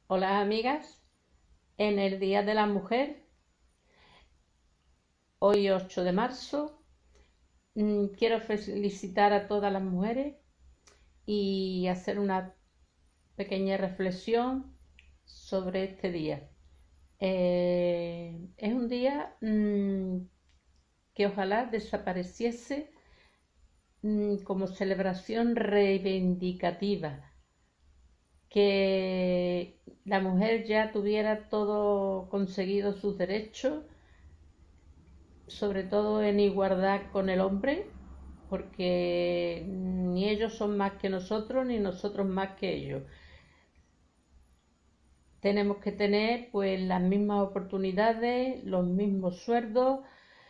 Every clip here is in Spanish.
Hola amigas, en el Día de la Mujer, hoy 8 de marzo, quiero felicitar a todas las mujeres y hacer una pequeña reflexión sobre este día. Es un día que ojalá desapareciese como celebración reivindicativa, que la mujer ya tuviera todo conseguido sus derechos, sobre todo en igualdad con el hombre, porque ni ellos son más que nosotros, ni nosotros más que ellos. Tenemos que tener pues las mismas oportunidades, los mismos sueldos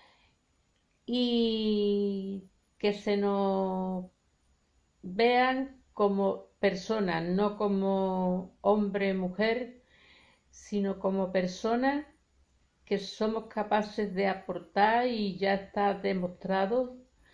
y que se nos vean como personas, no como hombre, mujer, sino como personas que somos capaces de aportar y ya está demostrado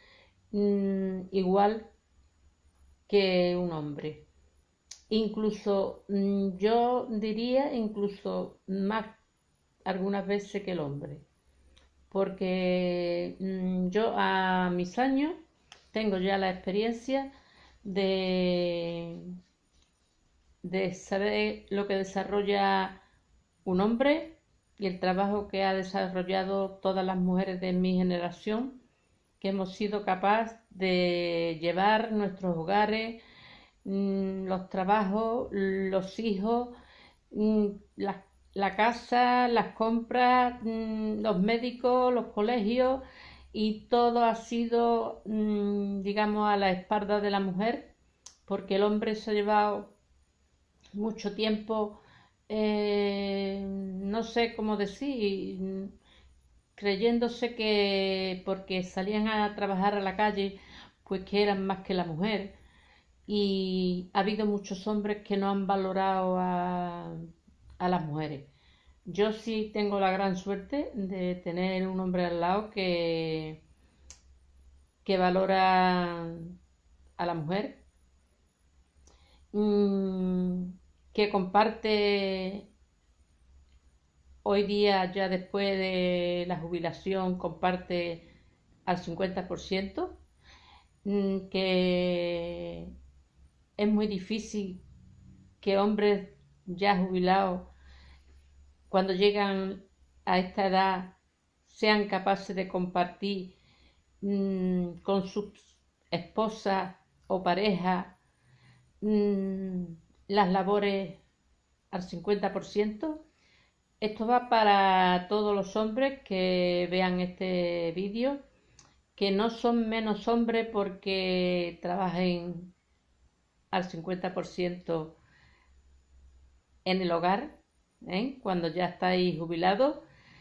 igual que un hombre. Incluso yo diría incluso más algunas veces que el hombre. Porque yo a mis años tengo ya la experiencia de, de saber lo que desarrolla un hombre y el trabajo que ha desarrollado todas las mujeres de mi generación, que hemos sido capaces de llevar nuestros hogares, los trabajos, los hijos, mm, la, la casa, las compras, los médicos, los colegios, y todo ha sido, digamos, a la espalda de la mujer, porque el hombre se ha llevado mucho tiempo, no sé cómo decir, creyéndose que porque salían a trabajar a la calle, pues que eran más que la mujer. Y ha habido muchos hombres que no han valorado a las mujeres. Yo sí tengo la gran suerte de tener un hombre al lado que valora a la mujer, mm, que comparte hoy día, ya después de la jubilación, comparte al 50%, que es muy difícil que hombres ya jubilados, cuando llegan a esta edad, sean capaces de compartir con sus esposas o parejas mm, las labores al 50%. Esto va para todos los hombres que vean este vídeo, que no son menos hombres porque trabajen al 50% en el hogar, cuando ya estáis jubilados.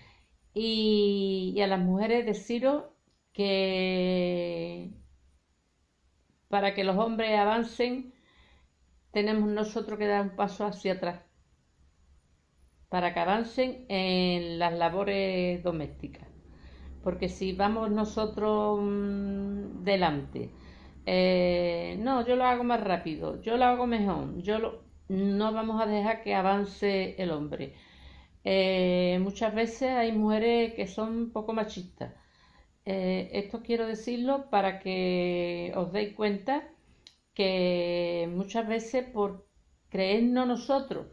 Y a las mujeres deciros que para que los hombres avancen tenemos nosotros que dar un paso hacia atrás, para que avancen en las labores domésticas. Porque si vamos nosotros delante, no, yo lo hago más rápido, yo lo hago mejor, no vamos a dejar que avance el hombre. Muchas veces hay mujeres que son un poco machistas. Esto quiero decirlo para que os deis cuenta que muchas veces por creernos nosotros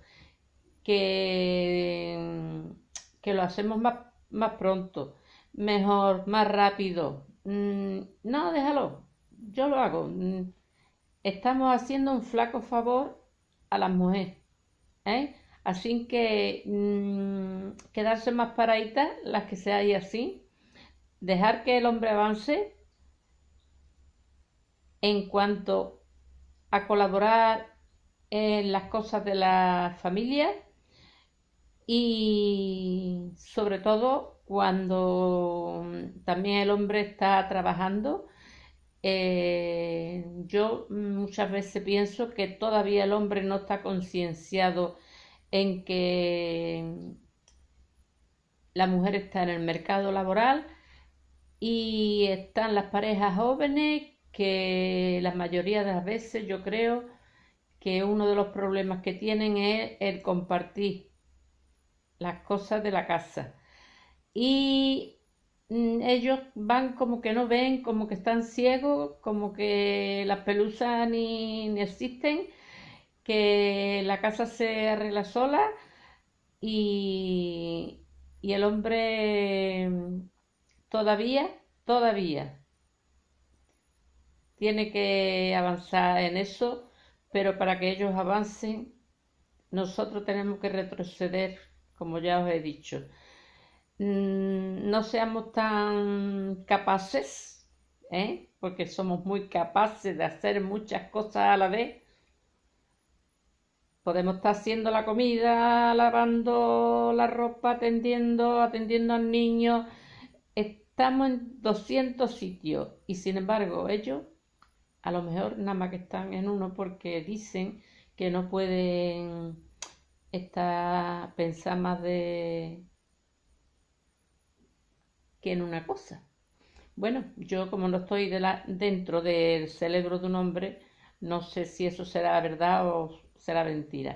que, que lo hacemos más pronto, mejor, más rápido. No, déjalo, yo lo hago. Estamos haciendo un flaco favor a las mujeres, ¿eh? Así que quedarse más paraditas, las que seáis así, dejar que el hombre avance en cuanto a colaborar en las cosas de la familia, y sobre todo cuando también el hombre está trabajando. Yo muchas veces pienso que todavía el hombre no está concienciado en que la mujer está en el mercado laboral y están las parejas jóvenes que la mayoría de las veces yo creo que uno de los problemas que tienen es el compartir las cosas de la casa. Y ellos van como que no ven, como que están ciegos, como que las pelusas ni existen, que la casa se arregla sola y, y el hombre todavía tiene que avanzar en eso, pero para que ellos avancen, nosotros tenemos que retroceder, como ya os he dicho. No seamos tan capaces, porque somos muy capaces de hacer muchas cosas a la vez. Podemos estar haciendo la comida, lavando la ropa, atendiendo al niño. Estamos en 200 sitios y sin embargo ellos a lo mejor nada más que están en uno porque dicen que no pueden pensar más que en una cosa. Bueno, yo como no estoy dentro del cerebro de un hombre, no sé si eso será verdad o será mentira,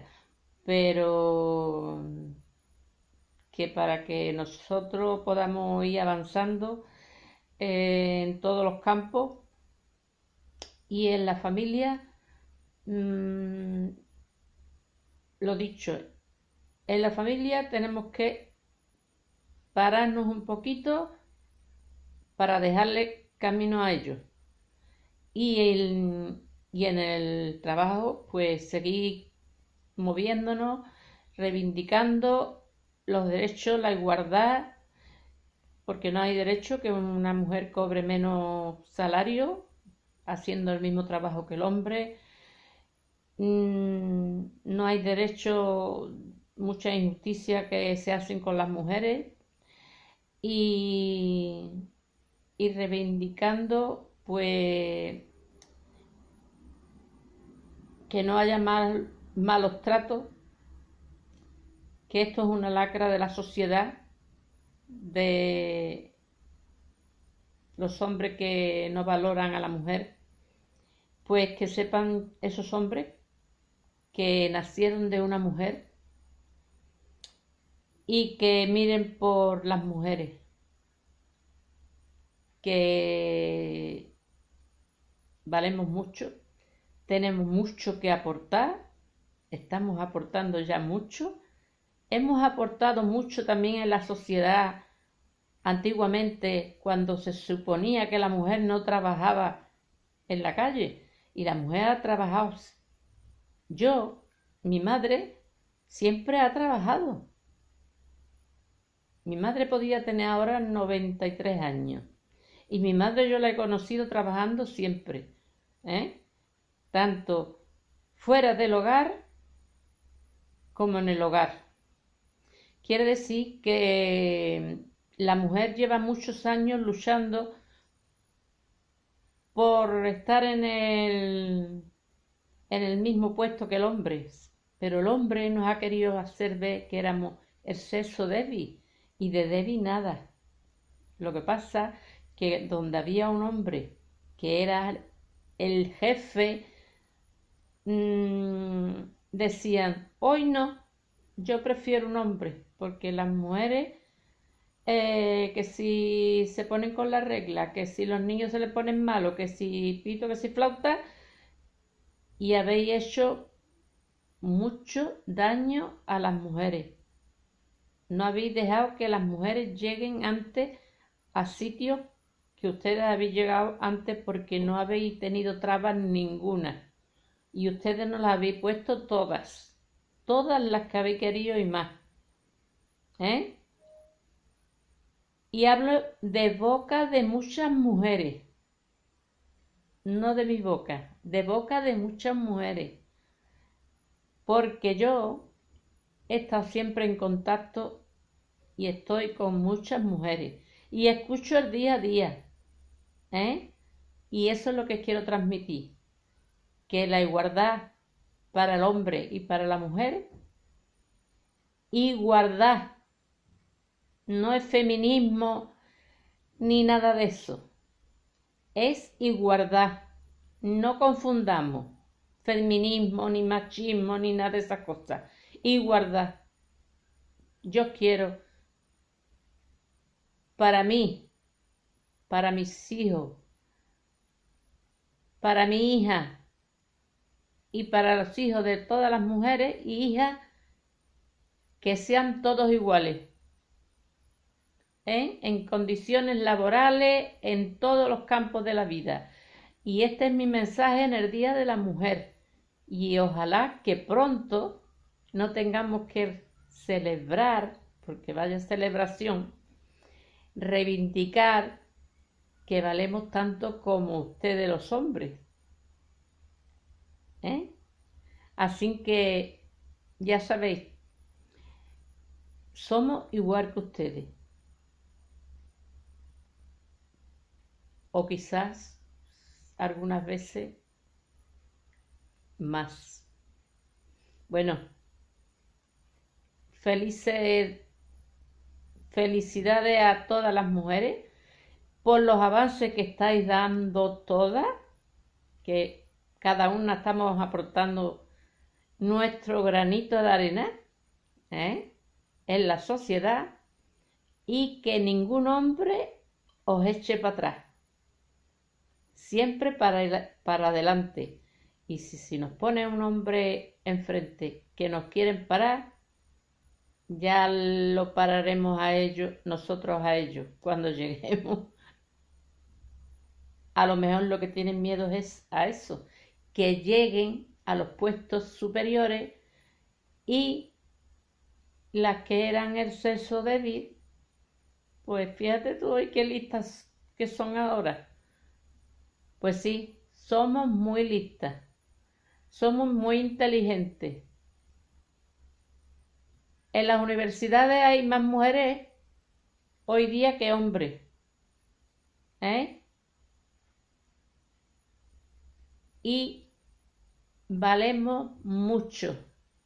pero que para que nosotros podamos ir avanzando en todos los campos y en la familia, lo dicho, en la familia tenemos que pararnos un poquito para dejarle camino a ellos. Y en el trabajo, pues seguir moviéndonos, reivindicando los derechos, la igualdad, porque no hay derecho que una mujer cobre menos salario haciendo el mismo trabajo que el hombre. No hay derecho, muchas injusticias que se hacen con las mujeres y reivindicando pues que no haya malos tratos, que esto es una lacra de la sociedad, de los hombres que no valoran a la mujer, pues que sepan esos hombres que nacieron de una mujer y que miren por las mujeres, que valemos mucho, tenemos mucho que aportar, estamos aportando ya mucho, hemos aportado mucho también en la sociedad. Antiguamente, cuando se suponía que la mujer no trabajaba en la calle y la mujer ha trabajado, mi madre siempre ha trabajado. Mi madre podía tener ahora 93 años y mi madre yo la he conocido trabajando siempre, tanto fuera del hogar como en el hogar. Quiere decir que la mujer lleva muchos años luchando por estar en el mismo puesto que el hombre, pero el hombre nos ha querido hacer ver que éramos el sexo débil y de débil nada. Lo que pasa que donde había un hombre que era el jefe, decían, hoy no, yo prefiero un hombre, porque las mujeres que si se ponen con la regla, que si los niños se les ponen malos, que si pito, que si flauta, y habéis hecho mucho daño a las mujeres. No habéis dejado que las mujeres lleguen antes a sitios que ustedes habéis llegado antes porque no habéis tenido trabas ninguna. Y ustedes nos las habéis puesto todas las que habéis querido y más. Y hablo de boca de muchas mujeres, no de mi boca, de boca de muchas mujeres, porque yo he estado siempre en contacto y estoy con muchas mujeres y escucho el día a día, y eso es lo que quiero transmitir, que la igualdad para el hombre y para la mujer, igualdad, no es feminismo ni nada de eso, es igualdad, no confundamos. feminismo, ni machismo, ni nada de esas cosas. Igualdad. Yo quiero para mí, para mis hijos, para mi hija y para los hijos de todas las mujeres y hijas, que sean todos iguales, en condiciones laborales, en todos los campos de la vida. Y este es mi mensaje en el Día de la Mujer. Y ojalá que pronto no tengamos que celebrar, porque vaya celebración, reivindicar que valemos tanto como ustedes los hombres. Así que ya sabéis, somos igual que ustedes. O quizás algunas veces más. Bueno, felicidades a todas las mujeres por los avances que estáis dando todas, que cada una estamos aportando nuestro granito de arena en la sociedad, y que ningún hombre os eche para atrás, siempre para adelante. Y si nos pone un hombre enfrente que nos quieren parar, ya lo pararemos a ellos, nosotros a ellos, cuando lleguemos. A lo mejor lo que tienen miedo es a eso, que lleguen a los puestos superiores, y las que eran el sexo débil, pues fíjate tú hoy qué listas que son ahora. Pues sí, somos muy listas, somos muy inteligentes. En las universidades hay más mujeres hoy día que hombres, y valemos mucho,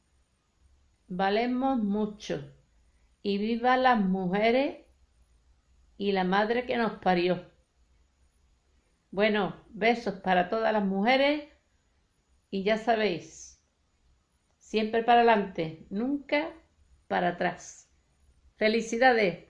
y viva las mujeres y la madre que nos parió. Bueno, besos para todas las mujeres, y ya sabéis, siempre para adelante, nunca para atrás. ¡Felicidades!